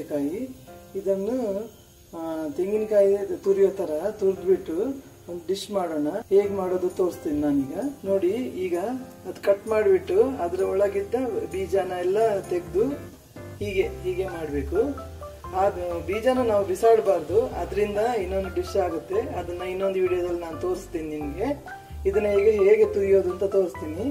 ಸೌತೆಕಾಯಿ. ಇದನ್ನು ತೆಂಗಿನಕಾಯಿ ತುರಿಯೋ ಥರ ತುರಿದ್ಬಿಟ್ಟು ಒಂದು ಡಿಶ್ ಮಾಡೋಣ. ಹೇಗೆ ಮಾಡೋದು ತೋರಿಸ್ತೀನಿ ನಾನೀಗ. ನೋಡಿ, ಈಗ ಅದು ಕಟ್ ಮಾಡಿಬಿಟ್ಟು ಅದರ ಒಳಗಿದ್ದ ಬೀಜನ ಎಲ್ಲ ತೆಗೆದು ಹೀಗೆ ಹೀಗೆ ಮಾಡಬೇಕು. ಆ ಬೀಜನ ನಾವು ಬಿಸಾಡಬಾರ್ದು, ಅದರಿಂದ ಇನ್ನೊಂದು ಡಿಶ್ ಆಗುತ್ತೆ. ಅದನ್ನ ಇನ್ನೊಂದು ವಿಡಿಯೋದಲ್ಲಿ ನಾನು ತೋರಿಸ್ತೀನಿ ನಿಮಗೆ. ಇದನ್ನ ಹೇಗೆ ತುರಿಯೋದು ಅಂತ ತೋರಿಸ್ತೀನಿ.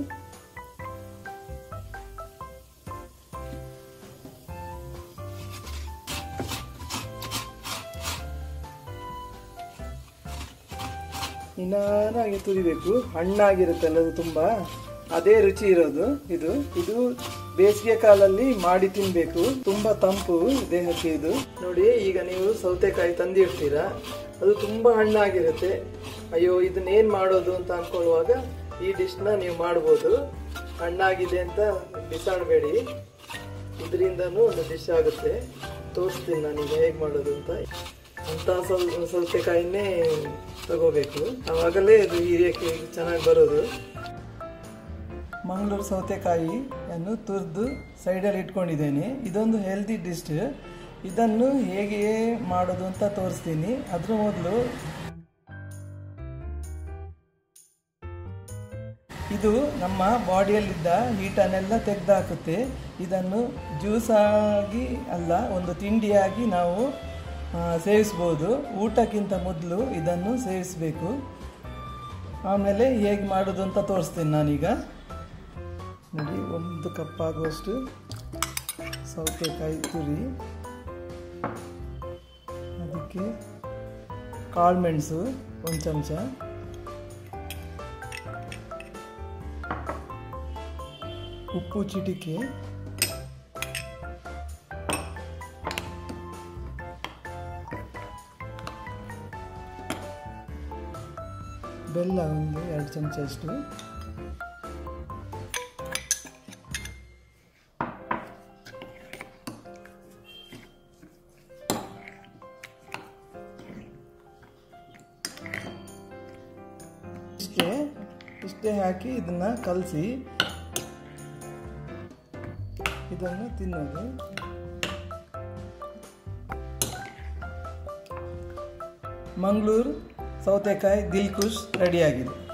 ನಿಧಾನಾಗಿ ತುರಿಬೇಕು. ಹಣ್ಣಾಗಿರುತ್ತಲ್ಲ ಅದು, ತುಂಬಾ ಅದೇ ರುಚಿ ಇರೋದು. ಇದು ಇದು ಬೇಸಿಗೆ ಕಾಲಲ್ಲಿ ಮಾಡಿ ತಿನ್ಬೇಕು, ತುಂಬಾ ತಂಪು ದೇಹಕ್ಕೆ ಇದು. ನೋಡಿ, ಈಗ ನೀವು ಸೌತೆಕಾಯಿ ತಂದಿರ್ತೀರಾ, ಅದು ತುಂಬಾ ಹಣ್ಣಾಗಿರುತ್ತೆ. ಅಯ್ಯೋ ಇದನ್ನೇನ್ ಮಾಡೋದು ಅಂತ ಅನ್ಕೊಳ್ಳುವಾಗ ಈ ಡಿಶ್ನ ನೀವು ಮಾಡ್ಬೋದು. ಹಣ್ಣಾಗಿದೆ ಅಂತ ಬಿಸಾಡಬೇಡಿ, ಇದರಿಂದನೂ ಒಂದು ಡಿಶ್ ಆಗುತ್ತೆ. ತೋರಿಸ್ತೀನಿ ನಾನೀಗ ಹೇಗೆ ಮಾಡೋದು ಅಂತ. ಅಂತ ಸೌತೆಕಾಯಿನೇ ತಗೋಬೇಕು, ಆವಾಗಲೇ ಅದು ಹೀರಿಯಕ್ಕೆ ಚೆನ್ನಾಗಿ ಬರೋದು. ಮಂಗಳೂರು ಸೌತೆಕಾಯಿಯನ್ನು ತುರಿದು ಸೈಡಲ್ಲಿ ಇಟ್ಕೊಂಡಿದ್ದೇನೆ. ಇದೊಂದು ಹೆಲ್ದಿ ಡಿಶ್. ಇದನ್ನು ಹೇಗೆ ಮಾಡೋದು ಅಂತ ತೋರಿಸ್ತೀನಿ. ಅದ್ರ ಮೊದಲು ಇದು ನಮ್ಮ ಬಾಡಿಯಲ್ಲಿದ್ದ ಹೀಟನ್ನೆಲ್ಲ ತೆಗೆದುಹಾಕುತ್ತೆ. ಇದನ್ನು ಜ್ಯೂಸ್ ಆಗಿ ಅಲ್ಲ, ಒಂದು ತಿಂಡಿಯಾಗಿ ನಾವು ಸೇವಿಸ್ಬೋದು. ಊಟಕ್ಕಿಂತ ಮೊದಲು ಇದನ್ನು ಸೇವಿಸಬೇಕು. ಆಮೇಲೆ ಹೇಗೆ ಮಾಡೋದು ಅಂತ ತೋರಿಸ್ತೀನಿ ನಾನೀಗ. ನೋಡಿ, 1 ಕಪ್ ಆಗುವಷ್ಟು ಸೌತೆಕಾಯಿ ತುರಿ, ಅದಕ್ಕೆ ಕಾಳು ಮೆಣಸು 1 ಚಮಚ, ಉಪ್ಪು ಚಿಟಿಕೆ, ಬೆಲ್ಲ 2 ಚಮಚ ಅಷ್ಟು, ಇಷ್ಟೇ ಹಾಕಿ ಇದನ್ನ ಕಲಸಿ ಇದನ್ನು ತಿನ್ನೋದು. ಮಂಗಳೂರು ಸೌತೆಕಾಯಿ ದಿಲ್ ಖುಷ್ ರೆಡಿಯಾಗಿದೆ.